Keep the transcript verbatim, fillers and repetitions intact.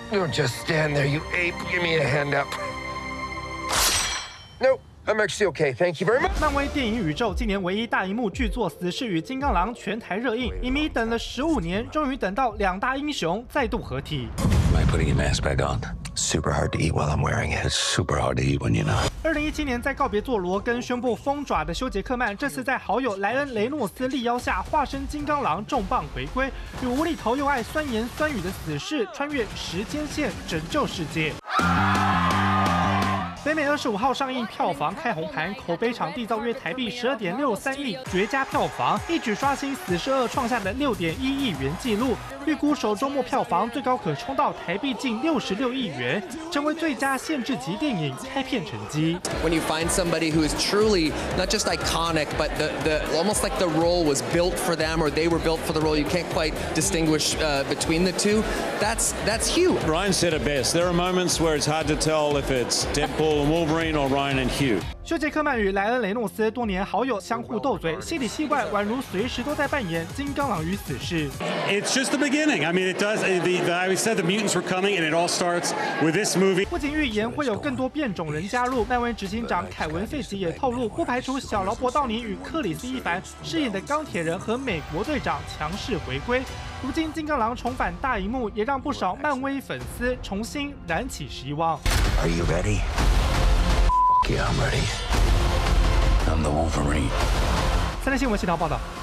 Don't just stand there, you ape. Give me a hand up. Nope, I'm actually okay. Thank you very much. 漫威电影宇宙今年唯一大荧幕巨作《死侍与金刚狼》全台热映，影迷等了十五年，终于等到两大英雄再度合体。 Am I putting your mask back on? Super hard to eat while I'm wearing it. It's super hard to eat when you're not. 二零一七年在告别作罗根宣布封爪的休杰克曼，这次在好友莱恩·雷诺斯力邀下，化身金刚狼重磅回归，与无厘头又爱酸言酸语的死侍穿越时间线拯救世界。北美二十五号上映，票房开红盘，口碑场缔造约台币十二点六三亿绝佳票房，一举刷新《死侍二》创下的六点一亿元纪录。预估首周末票房最高可冲到台币近六十六亿元，成为最佳限制级电影开片成绩。 When you find somebody who is truly not just iconic, but the the almost like the role was built for them or they were built for the role, you can't quite distinguish uh, between the two. That's that's huge. Ryan said it best. There are moments where it's hard to tell if it's Deadpool and Wolverine or Ryan and Hugh. 休杰克曼与莱恩·雷诺斯多年好友，相互斗嘴，戏里戏外宛如随时都在扮演金刚狼与死侍。 It's just the beginning. I mean, it does. The, the, I said the mutants were coming, and it all starts with this movie. 不仅预言会有更多变种人加入，漫威执行长凯文·费奇也透露，不排除小劳勃·道尼与克里斯·伊凡饰演的钢铁人和美国队长强势回归。如今金刚狼重返大荧幕，也让不少漫威粉丝重新燃起希望。 Are you ready? Yeah, I'm ready. I'm the Wolverine. 三立新闻系统报道。